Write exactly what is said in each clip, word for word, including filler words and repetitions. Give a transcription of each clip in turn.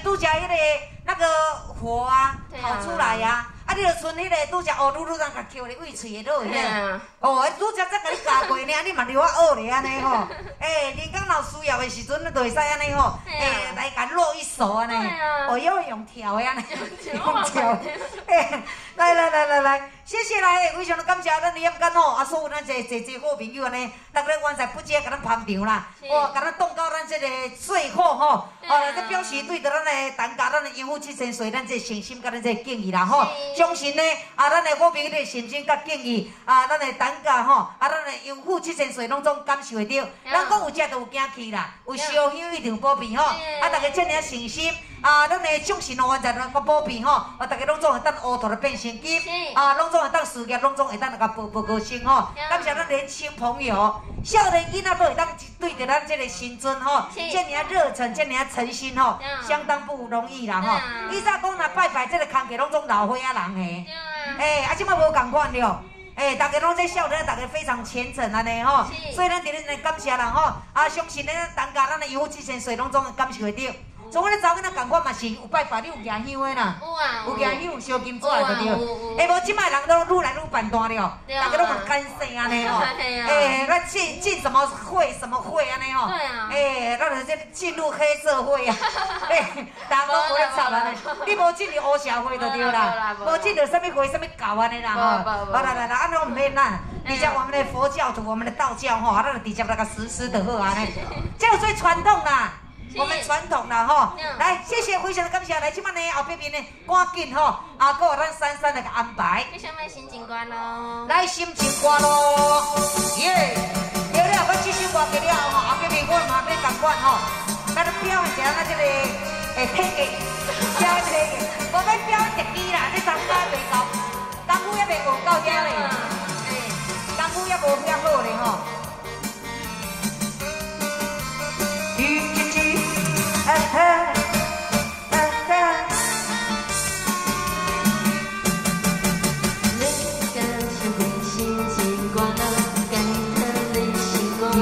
拄则迄个那个火啊跑出来呀，啊，你就剩迄个拄则乌噜噜人甲扣咧胃喙的落去啊。哦，拄则才甲你教过呢，你嘛留我学咧安尼吼。诶，人讲若需要的时阵，你就会使安尼吼，诶，来甲露一手安尼。哦，又用跳的安尼，用跳。诶，来来来来来，谢谢来，非常的感谢咱李彦干吼，啊，所有咱这这这好朋友安尼，大家原在不接甲咱捧场啦，哇，甲咱冻到咱这个最好吼，哦，这表示对着咱的单家，咱的养护七千岁，咱这诚心甲咱这敬意啦吼，相信呢，啊，咱的好朋友的诚心甲敬意，啊，咱的单家吼，啊，咱的养护七千岁拢总感受会到，咱讲有食就有惊气啦，有烧香一定保庇吼，啊，大家这样诚心。啊，咱的众神哦，原在咱个保庇吼，啊，大家拢总会当乌头的变成金，啊，拢总会当事业，拢总会当那个步步高升吼。感谢咱年轻朋友，少年囡仔都会当对着咱这个新尊吼，这么热忱，这么诚心吼，相当不容易啦吼。以前讲若拜拜这个空格，拢总老岁仔人诶，诶，啊，即摆无共款了。诶，大家拢在笑人，大家非常虔诚安尼吼，所以咱伫咧感谢人吼，啊，相信咱当家咱的养护七千岁，拢总会感受会到。从我咧查囡仔共款嘛是有拜拜，你有行香的啦，有啊，有行香有烧金纸的就对。诶，无即摆人都愈来愈办大了，大家拢很干净安尼吼。诶，咱进进什么会什么会安尼吼。对啊。诶，咱就这进入黑社会啊。诶，大家拢无咧插安尼，你无进入黑社会就对啦，无进入什么会什么搞安尼啦吼。好来来来，安尼我唔免啦。你像我们的佛教徒，我们的道教吼，咱就直接那个实施的好安尼，这个最传统啦。我们传统啦吼，来谢谢非常的感谢，来即摆呢后壁面呢赶紧吼，啊，搁有咱珊珊来个安排。 你想买心情歌咯？ 来心情歌咯，耶！了了，我这首歌给了吼，后壁面我嘛要共款吼，咱表一下咱这个诶体格，表体格，无要表特技啦，这参加袂够，功夫还袂学到遐咧，诶，功夫还无遐好咧吼。啊哈啊哈， 你敢是会心情歌，该和你心歌。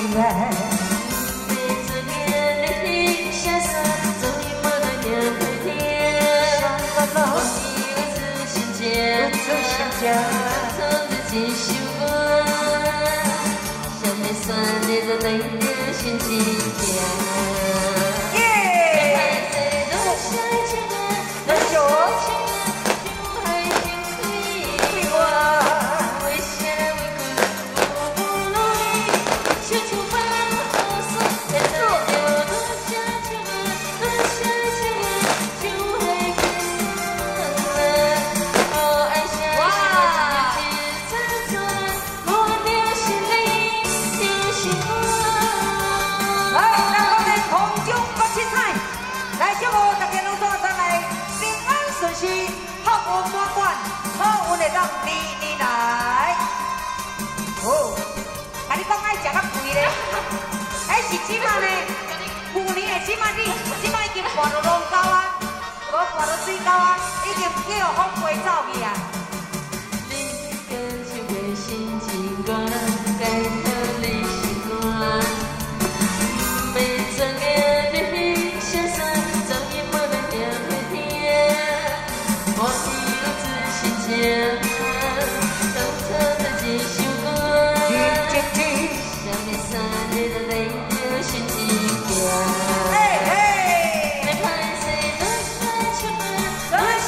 每做年你下山，总以我的脸会甜。我以为自心间，唱着这首歌，想要算你的泪的心情歌。 让你你来，哦，啊！你讲爱食较贵咧，哎是即马呢？旧年的即马你即马已经换到龙沟啊，无换到水沟啊，已经叫风飞走去啊。 你跟唱的心情歌，该和你心歌，每转眼你身上早已没了两个天，我有自信间。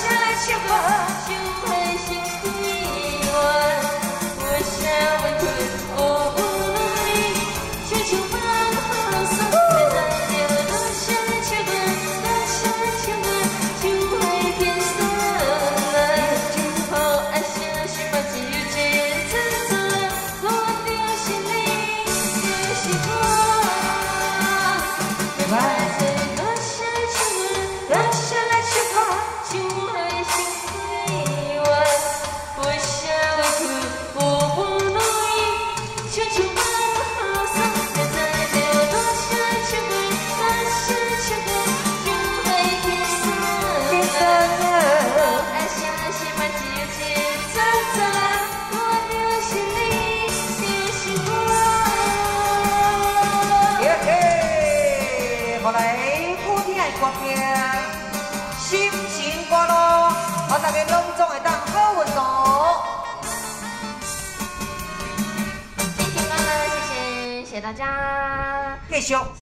我想为月饼，心情歌咯，我大家拢总会当好运咯。 谢谢谢谢大家， 继续。